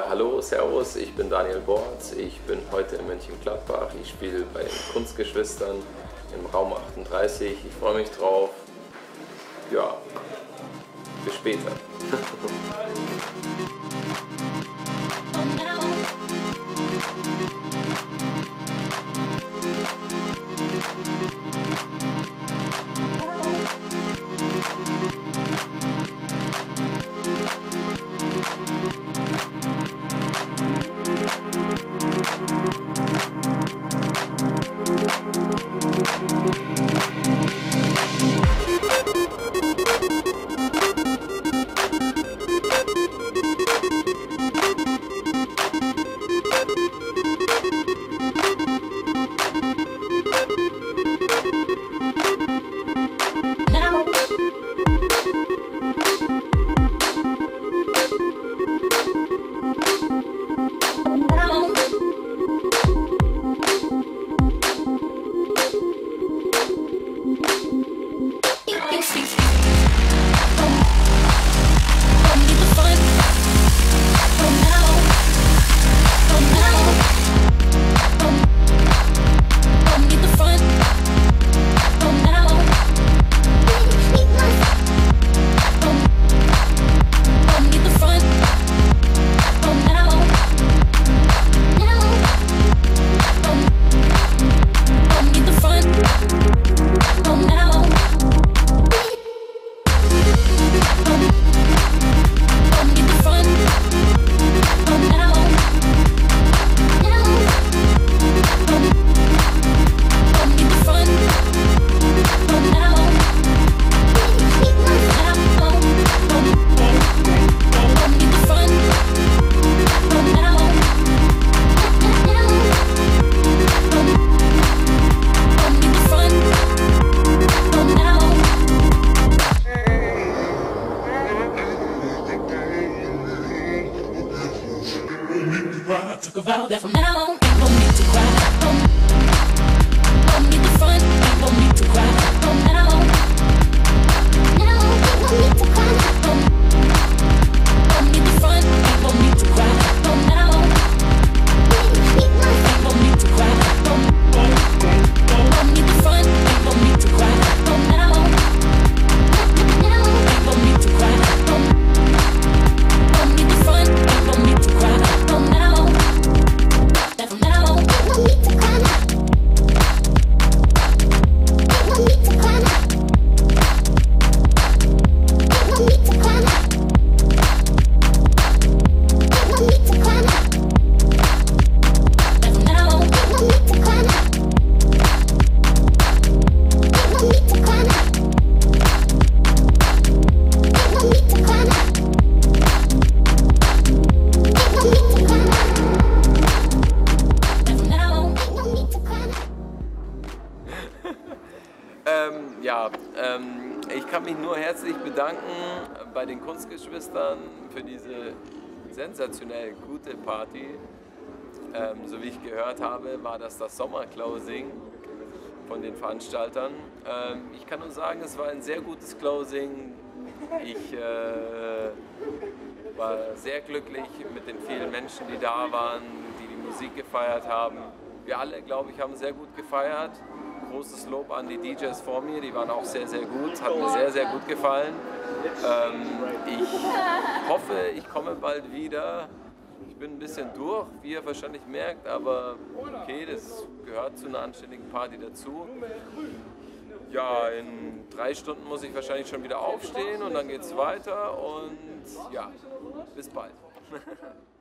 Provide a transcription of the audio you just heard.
Hallo, Servus, ich bin Daniel Bortz, ich bin heute in Mönchengladbach, ich spiele bei den Kunstgeschwistern im Raum 38, ich freue mich drauf, ja, bis später. I took a vow that from now on, ain't no need to cry. Don't need the fun, ain't no need to cry. From now on, ain't no need to cry. Don't need the fun, ain't no need to cry. From now on, ain't no need to cry. Don't need the fun, ain't no need to cry. From now on, ain't no need to cry. Don't need the fun, ain't no need to cry. From now on. Ich kann mich nur herzlich bedanken bei den Kunstgeschwistern für diese sensationell gute Party. So wie ich gehört habe, war das Sommerclosing von den Veranstaltern. Ich kann nur sagen, es war ein sehr gutes Closing. Ich war sehr glücklich mit den vielen Menschen, die da waren, die die Musik gefeiert haben. Wir alle, glaube ich, haben sehr gut gefeiert. Großes Lob an die DJs vor mir, die waren auch sehr, sehr gut, hat mir sehr, sehr gut gefallen. Ich hoffe, ich komme bald wieder. Ich bin ein bisschen durch, wie ihr wahrscheinlich merkt, aber okay, das gehört zu einer anständigen Party dazu. Ja, in 3 Stunden muss ich wahrscheinlich schon wieder aufstehen und dann geht es weiter und ja, bis bald.